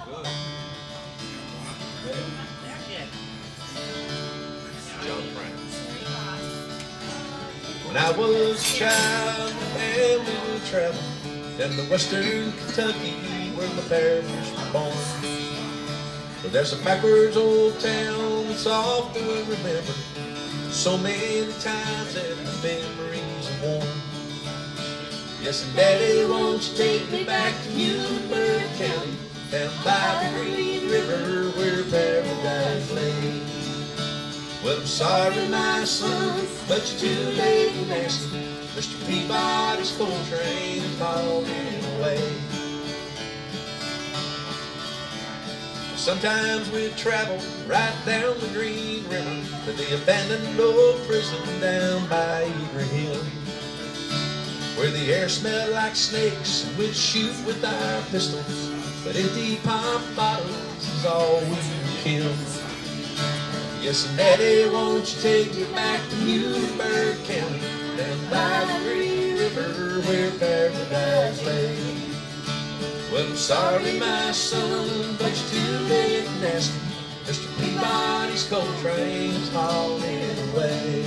John Prine. When I was a child, and we would travel down to western Kentucky, where my parents were born. But there's a backwards old town that's often remembered so many times that the memories are worn. Yes, and Daddy, won't you take me back to Muhlenberg County, down by the Green River where paradise lay. Well, I'm sorry, my son, but you're too late in asking. Mr. Peabody's coal train is hauling away. Sometimes we'd travel right down the Green River to the abandoned old prison down by Eager Hill, where the air smelled like snakes and we'd shoot with our pistols, but empty pop bottles is all we would kill. Yes, and Daddy, won't you take me back to Muhlenberg County, down by the Green River where paradise lay. Well, I'm sorry, my son, but you're too late in asking. Mr. Peabody's coal train's hauling away.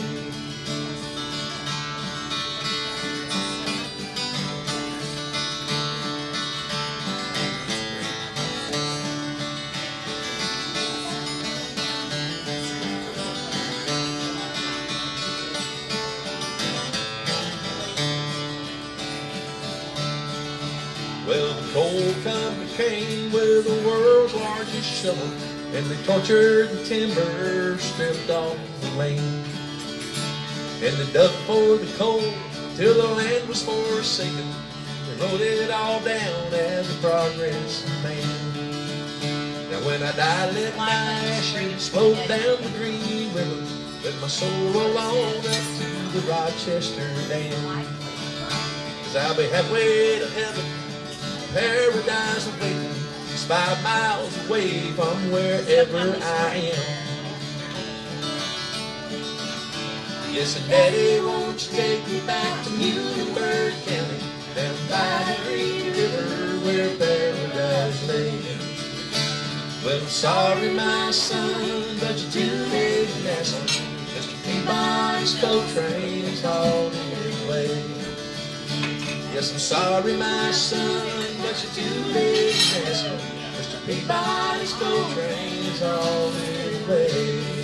Well, the coal company came with the world's largest shovel, and they tortured the timber, stripped off the land. And they dug for the coal till the land was forsaken. They wrote it all down as a progress of man. Now when I die, let my ashes float down the Green River, let my soul roll on up to the Rochester Dam. 'Cause I'll be halfway to heaven, paradise awaiting, just 5 miles away from wherever I am. Yes, and Daddy, won't you take me back to Muhlenberg County, down by the Green River where paradise lay. Well, I'm sorry, my son, but you're too late in asking. Mr. Peabody's coal train is hauling away. Yes, I'm sorry, my son, but you're too late in asking. Mr. Peabody's coal train is hauling away.